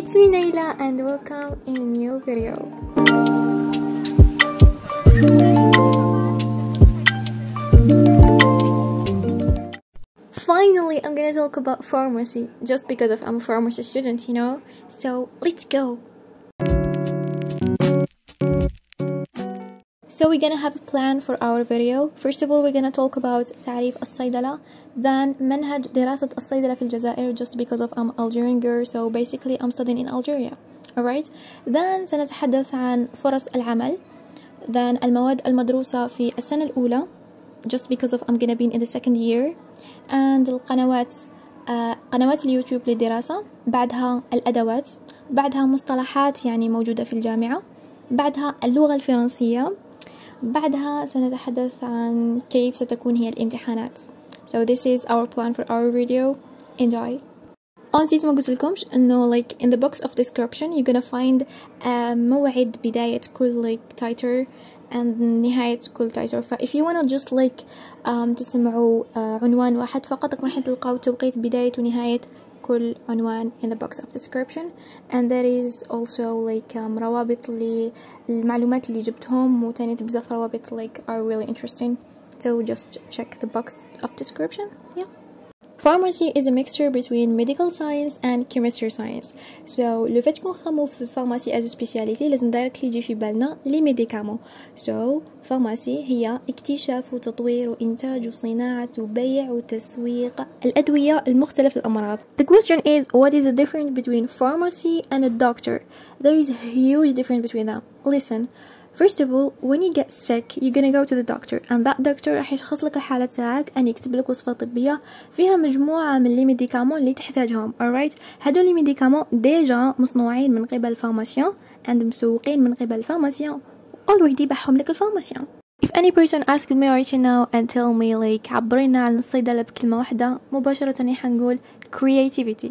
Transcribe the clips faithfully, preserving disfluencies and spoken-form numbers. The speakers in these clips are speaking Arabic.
It's me Naila and welcome in a new video. Finally, I'm gonna talk about pharmacy just because of I'm a pharmacy student, you know? So let's go. So we're gonna have a plan for our video. First of all, we're gonna talk about تعريف الصيدلة, then منهج دراسة الصيدلة في الجزائر just because of I'm Algerian girl, so basically I'm studying in Algeria. Alright? Then سنتحدث عن فرص العمل, then المواد المدروسة في السنة الأولى just because of I'm gonna be in the second year, and القنوات آه قنوات اليوتيوب للدراسة, بعدها الأدوات, بعدها مصطلحات يعني موجودة في الجامعة, بعدها اللغة الفرنسية, بعدها سنتحدث عن كيف ستكون هي الامتحانات. So this is our plan for our video. Enjoy. اه نسيت ما قلت لكمش انه like in the box of description you're gonna find uh, موعد بداية كل like title and نهاية كل title. ف if you wanna just like um, تسمعوا uh, عنوان واحد فقط راح تلقاو توقيت بداية ونهاية كل عنوان in the box of description, and there is also like um, روابط للمعلومات اللي جبتهم, وتاني بزاف روابط like are really interesting, so just check the box of description. Yeah. Pharmacy is a mixture between medical science and chemistry science. So le fait qu'on خمو في pharmacy as a speciality لازم directly يجي في بالنا les médicaments. So pharmacy هي اكتشاف وتطوير وإنتاج وصناعة وبيع وتسويق الأدوية المختلف الأمراض. The question is, what is the difference between pharmacy and a doctor? There is a huge difference between them. Listen. First of all, when you get sick, you're gonna go to the doctor, and that doctor راح يشخص لك الحالة تاعك and يكتب لك وصفة طبية فيها مجموعة من لي ميديكامون اللي تحتاجهم. alright. هادو لي ميديكامون ديجا مصنوعين من قبل الفارماسيون and مسوقين من قبل الفارماسيون, already يبيعهم لك الفارماسيون. If any person asks me right now and tell me like عبرينا عن الصيدلة بكلمة واحدة, مباشرة نحن نقول creativity.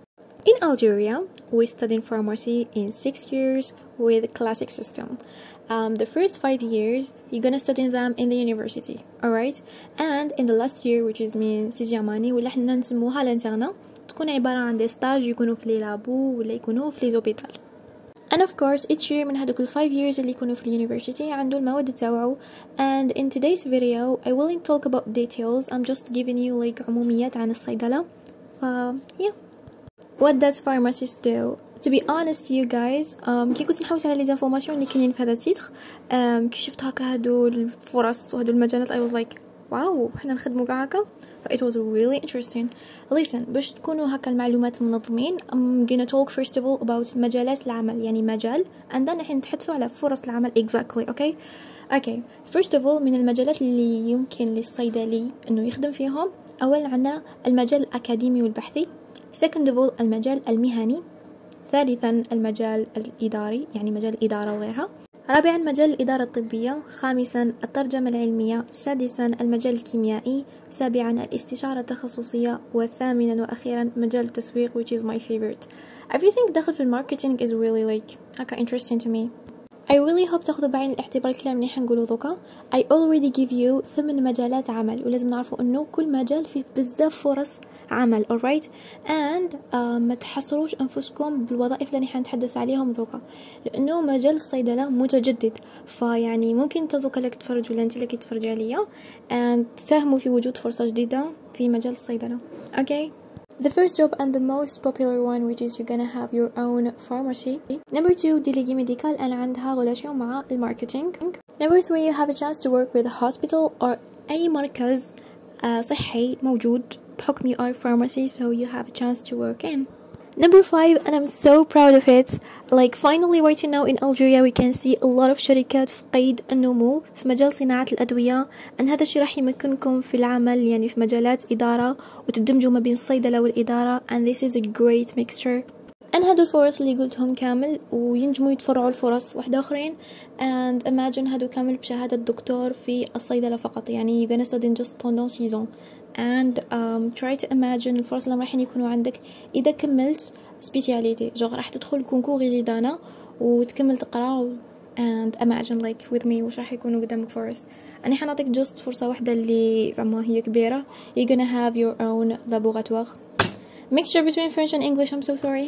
In Algeria, we study pharmacy in six years with a classic system. Um, the first five years, you're gonna study them in the university, alright? And in the last year, which is mean سيزياماني, واللي احنا نسموها لانترنا, تكون عبارة عن دي ستاج يكونوا في لي لابو ولا يكونوا في لي زوبيتال. And of course, each year من هادوك ال five years اللي يكونوا في اليونيفرسيتي عندو المواد تاوعو. And in today's video, I won't talk about details. I'm just giving you like عموميات عن الصيدلة. ف yeah. What does pharmacist do? To be honest to you guys, um, كي كنت نحوس على لي زانفورماسيون اللي كاينين في هذا التيتر, um, كي شفت هكا هادو الفرص وهادو المجالات, I was like, واو, حنا نخدمو كاع هكا. ف it was really interesting. Listen, باش تكونوا هكا المعلومات منظمين, I'm gonna talk first of all about مجالات العمل, يعني مجال, and then نحن نتحدثوا على فرص العمل exactly, okay? Okay, first of all, من المجالات اللي يمكن للصيدلي انه يخدم فيهم, اولا عندنا المجال الأكاديمي والبحثي. Second of all, المجال المهني. ثالثا المجال الإداري, يعني مجال الإدارة وغيرها. رابعا مجال الإدارة الطبية. خامسا الترجمة العلمية. سادسا المجال الكيميائي. سابعا الاستشارة التخصصية. وثامنا وأخيرا مجال التسويق, which is my favorite. Everything داخل في الماركتينج is really like هكا interesting to me. I really hope تاخذوا بعين الاعتبار الكلام اللي حنقوله ذوكا. I already give you ثمان مجالات عمل, ولازم نعرفوا انه كل مجال فيه بزاف فرص عمل, alright? and uh, ما تحصروش انفسكم بالوظائف اللي حنتحدث عليهم ذوكا, لانه مجال الصيدلة متجدد, فيعني ممكن تذوكا لك تفرج ولا انت لك تفرج عليا and تساهموا في وجود فرصة جديدة في مجال الصيدلة. okay? The first job and the most popular one, which is you're gonna have your own pharmacy. Number two, délégué médical, and عندها relation مع الماركتينج. Number three, you have a chance to work with a hospital or أي مركز uh, صحي موجود بحكم you are pharmacy, so you have a chance to work in. Number five, and I'm so proud of it, like finally right now in Algeria we can see a lot of شركات في قيد النمو في مجال صناعة الأدوية, and هذا الشيء راح يمكنكم في العمل يعني في مجالات إدارة وتدمجوا ما بين الصيدلة والإدارة, and this is a great mixture. and هادو الفرص اللي قلتهم كامل وينجموا يتفرعوا الفرص واحدة آخرين, and imagine هادو كامل بشهادة دكتور في الصيدلة فقط, يعني you're gonna study just pendant six ans. and um, try to imagine الفرص اللي راح يكونوا عندك إذا كملت سبيسياليتي, جو راح تدخل كونكور غيدانا وتكمل تقرأ, and imagine like with me وش راح يكونوا قدامك فرص. أنا حنعطيك just فرصة واحدة اللي زعما هي كبيرة. you're gonna have your own laboratoire, mixture between French and English, I'm so sorry.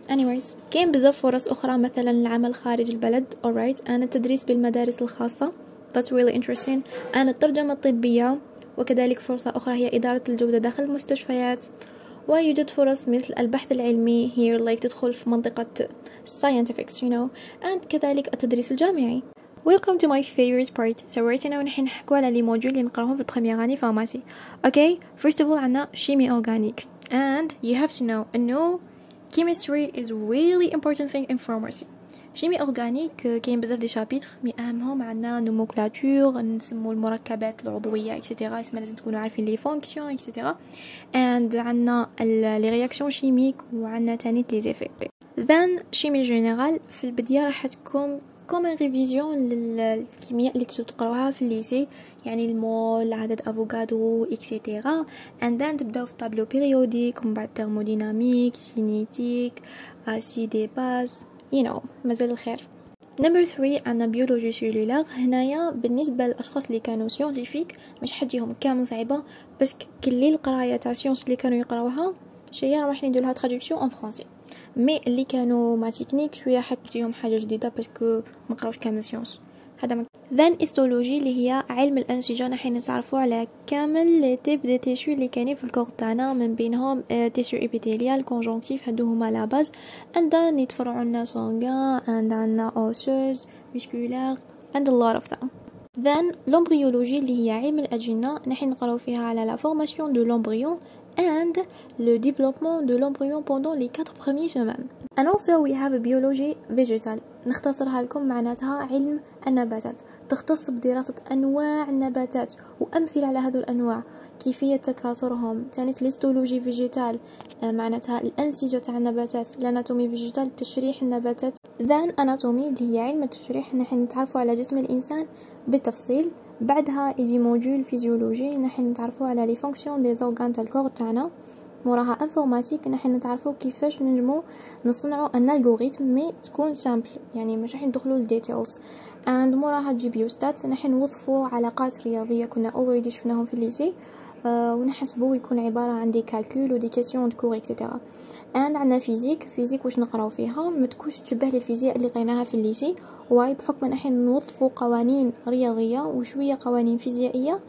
anyways كاين بزاف فرص أخرى مثلا العمل خارج البلد alright أنا التدريس بالمدارس الخاصة that's really interesting أنا الترجمة الطبية وكذلك فرصة أخرى هي إدارة الجودة داخل المستشفيات ويوجد فرص مثل البحث العلمي here like تدخل في منطقة scientifics you know and كذلك التدريس الجامعي. Welcome to my favorite part. So right now نحن نحكوا على لي موديول اللي نقراهم في البريمير اني فارماسي. Okay, first of all عنا شيمي أورغانيك and you have to know أنه chemistry is really important thing in pharmacy. شيمي أورغانيك كاين بزاف دي شابيتر مي أهمهم عنا نوموكلاتور نسمو المركبات العضوية إكسيتيرا اسمها لازم تكونوا عارفين لي فونكسيون إكسيتيرا and عنا لي رياكسيون شيميك وعنا تاني لي زيفي. then شيمي جينيرال في البداية راح تكون كوم ريفيزيون للكيمياء اللي كنتو تقراوها في الليسي يعني المول عدد افوكادرو اكسيتيرا and then تبداو في طابلو بيريوديك ومن بعد ترموديناميك سينيتيك اسي دي باز you know مازال الخير. نمبر ثلاثة عندنا بيولوجي سيلولار. هنايا بالنسبه للاشخاص اللي كانوا سيونتيفيك مش حتجيهم كامل صعيبه بس كل القرايه تاع سيونس اللي كانوا يقراوها شويه راح ندير لها تراديكسيون ان فرونسي مي اللي كانوا ما تكنيك شويه حتجيهم حاجه جديده باسكو ما قراوش كامل سيونس هذا مك... ذن هيستولوجي اللي هي علم الانسجه نحن نتعرفوا على كامل لي تيب دي تيشو اللي كاينين في الكور تاعنا من بينهم تيشو ايبيثيليال كونجونكتيف هادو هما لا باز عندنا يتفرعوا لنا سونغان عندنا اوسوس ميسكولار and a lot of them. then l'embryologie اللي هي علم الاجنه نحن نقراو فيها على la formation de l'embryon and le développement de l'embryon pendant les quatre premières semaines. And also we have a biology vegetal نختصرها لكم معناتها علم النباتات تختص بدراسة أنواع النباتات وأمثلة على هذو الأنواع كيفية تكاثرهم. تاني الهيستولوجي فيجيتال معناتها الأنسجة تاع النباتات الاناتومي فيجيتال تشريح النباتات. then اناتومي اللي هي علم التشريح نحن نتعرفوا على جسم الإنسان بالتفصيل. بعدها يجي موديول فيزيولوجي نحن نتعرفوا على لي فونكسيون دي زورغان تاع الكور تاعنا. موراها انفورماتيك نحن نتعرفوا كيفاش نجمو نصنعوا ان الغوريثم مي تكون سامبل يعني مش راح ندخلوا للديتيلز. اند موراها تجي بيوستات نحن نوظفوا علاقات رياضيه كنا اوريدي شفناهم في الليسي أه ونحسبوا يكون عباره عن دي كالكول ودي كيسيون دو كور اكسيتيرا. اند عندنا فيزيك فيزيك واش نقراو فيها ما تكونش تشبه الفيزياء اللي قريناها في الليسي واي بحكم نحن نوظفوا قوانين رياضيه وشويه قوانين فيزيائيه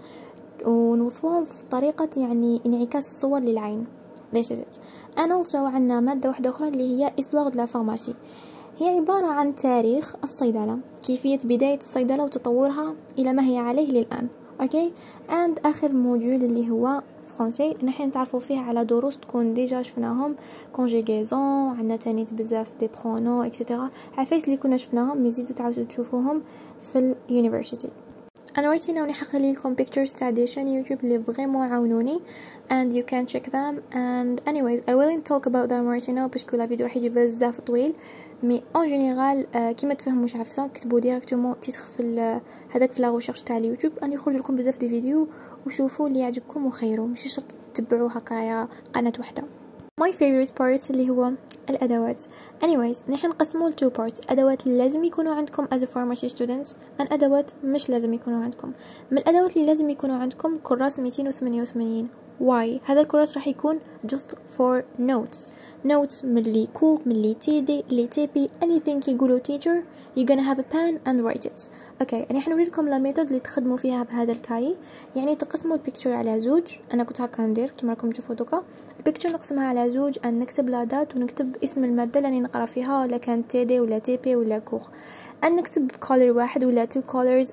ونوظفوهم في طريقه يعني انعكاس الصور للعين. This is it. and also عندنا مادة واحدة أخرى اللي هي Histoire de la pharmacie هي عبارة عن تاريخ الصيدلة كيفية بداية الصيدلة وتطورها إلى ما هي عليه للآن. okay and آخر موديول اللي هو فرنسي نحن نتعرفوا فيه على دروس تكون ديجا شفناهم conjugaison عندنا تاني بزاف دي برونو اكسيتيرا عفايس اللي كنا شفناهم مزيدوا تعاودوا تشوفوهم في اليونيفرسيتي. انا وريتي ناوي نحخلي لكم pictures تاع دي شان يوتيوب اللي فريمون عاونوني and you can check them and anyways I will talk about them right now باسكو لا فيديو راح يجي بزاف طويل مي اون جينيرال كيما تفهموش عفسه كتبوا ديريكتومون تيتر في هذاك في لا ريشيرش تاع اليوتيوب ان يخرج لكم بزاف دي فيديو وشوفوا اللي يعجبكم وخيروا ماشي شرط تتبعوا هكايا قناه واحده. my favorite part اللي هو الأدوات. anyways نحن نقسموه ل two parts أدوات لازم يكونوا عندكم as a pharmacy students and أدوات مش لازم يكونوا عندكم. من الأدوات اللي لازم يكونوا عندكم كراس مئتين وثمانية وثمانين. why هذا الكراس راح يكون just for notes notes من اللي كور من اللي تيدي اللي تيبي anything يقولوا teacher you're gonna have a pen and write it. اوكي يعني احنا نوريكم لا ميثود اللي تخدموا فيها بهذا الكاي يعني تقسموا البيكتشر على زوج. انا كنت هكا ندير كما راكم تشوفوا دوكا البيكتشر نقسمها على زوج ان نكتب لا دات ونكتب اسم الماده اللي نقرا فيها ولا كانت تيدي ولا تيبي ولا كور ان نكتب كولر واحد ولا تو كولرز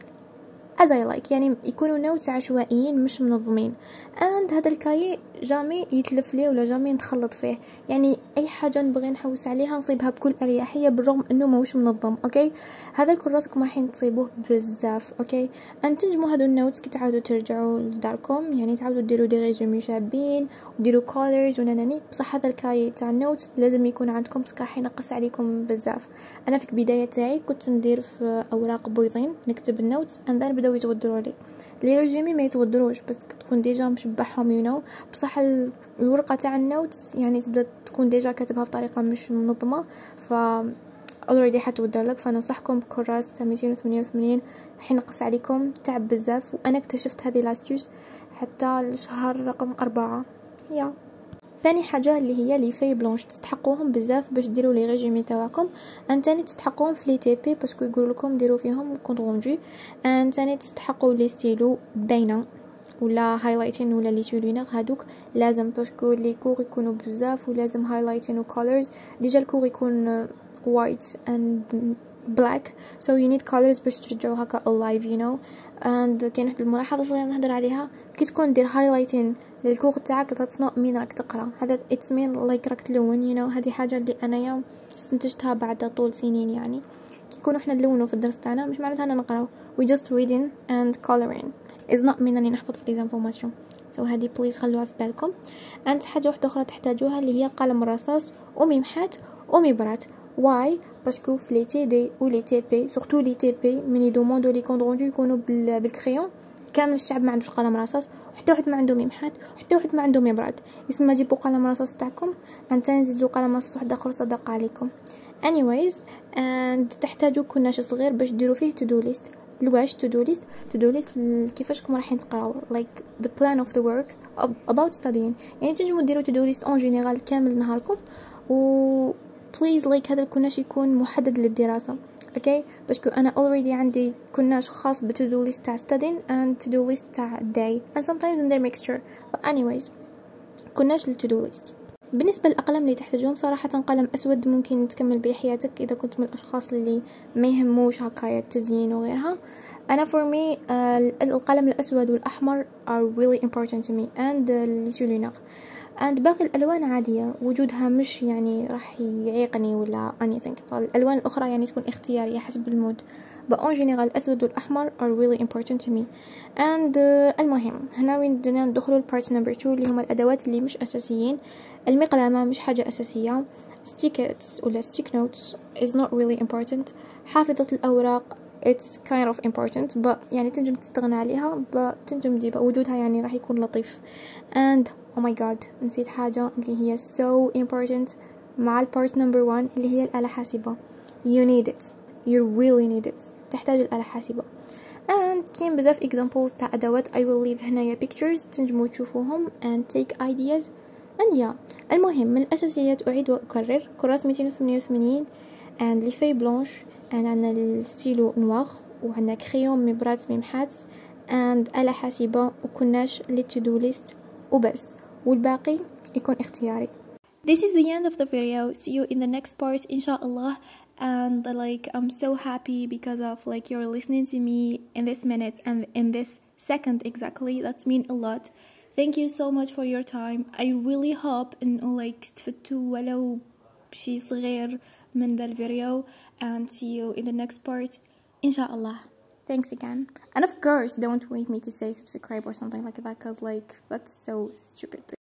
as I like يعني يكونوا نوتس عشوائيين مش منظمين and هذا الكاي جامي يتلف لي ولا جامي نتخلط فيه يعني اي حاجه نبغي نحوس عليها نصيبها بكل اريحيه بالرغم انه ماهوش منظم. اوكي هذا الكراسكم راح تصيبوه بزاف. اوكي ان تنجموا هذو النوتس كي تعاودوا ترجعوا لداركم يعني تعاودوا ديروا دي ريزومي شابين وديروا كولرز وناناني بصح هذا الكاي تاع النوتس لازم يكون عندكم باسكو راح ينقص عليكم بزاف. انا في البدايه تاعي كنت ندير في اوراق بيضين نكتب النوتس and then بداو يتودروا لي لي ريزومي ما يتودروش بس تكون ديجا مشبعهم يو نو بصح الورقه تاع النوتس يعني تبدا تكون ديجا كاتبها بطريقه مش منظمه ف اوريدي حتودر لك. فننصحكم بكراس تاع مئتين وثمانية وثمانين راح ينقص عليكم تعب بزاف وانا اكتشفت هذه لاستيوس حتى الشهر رقم أربعة. يا ثاني حاجة اللي هي لي في بلونش، تستحقوهم بزاف باش ديروا لي ريجيمي تاعكم. ان تاني تستحقوهم في لي تي بي باسكو يقولوا لكم ديروا فيهم كونط روندو. ان تاني تستحقوا لي ستيلو داينا ولا هايلايتين ولا لي سولينير، هادوك لازم باسكو لي كور يكونوا بزاف ولازم هايلايتين وكولرز. ديجا الكور يكون وايت اند black so you need colors باش ترجعوا هكا alive you know. and كاين واحد الملاحظه صغيره نهضر عليها، كي تكون دير highlighting للكور تاعك that's not mean راك تقرا، هذا it's mean like راك تلون you know. هذه حاجه اللي انايا استنتجتها بعد طول سنين يعني. كي نكونوا احنا نلونوا في الدرس تاعنا مش معناتها اننا نقراو، we just reading and coloring is not mean اني نحفظ في ليزانفورماسيون. so هذه بليز خلوها في بالكم. and حاجه واحده اخرى تحتاجوها اللي هي قلم رصاص وميمحات ومبرات. واي باسكو في لي تي دي و لي تي بي سورتو لي تي بي من يدوموندو لي كونط روندو يكونوا بالكريون، كامل الشعب ما عندوش قلم رصاص، حتى واحد ما عنده ميمحات، حتى واحد ما عنده مبراد. يسمى جيبوا قلم رصاص تاعكم انت نزيدوا قلم رصاص واحد اخر صدق عليكم. anyways and تحتاجوا كناش صغير باش ديروا فيه تو دو ليست. لواش تو دو ليست؟ تو دو ليست كيفاشكم رايحين تقراو like the plan of the work about studying. يعني تنجموا ديروا تو دو ليست اون جينيرال كامل نهاركم و بليز لايك هذا الكناش يكون محدد للدراسة اوكي. باسكو انا already عندي كناش خاص ب to do list تاع studying and to do list تاع day and sometimes in their mixture but anyways كناش لل to do list. بالنسبة للأقلام اللي تحتاجهم صراحة قلم أسود ممكن تكمل بيه حياتك إذا كنت من الأشخاص اللي ما يهموش هكايا التزيين وغيرها. أنا for me uh, القلم الأسود والأحمر are really important to me and لي سولينير and باقي الألوان عادية وجودها مش يعني راح يعيقني ولا anything. فالألوان الأخرى يعني تكون اختيارية حسب المود. but en general الأسود والأحمر are really important to me. and uh, المهم هنا وين بدنا ندخلوا part number two اللي هما الأدوات اللي مش أساسيين. المقلمة مش حاجة أساسية. stickets ولا stick notes is not really important. حافظة الأوراق it's kind of important but يعني تنجم تستغنى عليها but تنجم تجيبها وجودها يعني راح يكون لطيف. and oh my god نسيت حاجة اللي هي so important مع البارت number one اللي هي الآلة حاسبة. you need it you really need it. تحتاج الآلة حاسبة and كاين بزاف examples تاع أدوات I will leave هنايا pictures تنجموا تشوفوهم and take ideas and yeah. المهم من الأساسيات أعيد وأكرر كراس مئتين وثمانية وثمانين and لي في بلونش and عندنا الستيلو نواغ وعندنا كريون مبرات ميمحات and آلة حاسبة وكناش لي to do list وبس والباقي يكون اختياري. This is the end of the video. See you in the next part inshallah. And like I'm so happy because of like you're listening to me in this minute and in this second exactly. That's mean a lot. Thank you so much for your time. I really hope إنه like استفدتوا ولو بشي صغير من ذا الفيديو and see you in the next part inshallah. Thanks again. And of course don't wait me to say subscribe or something like that cause like that's so stupid.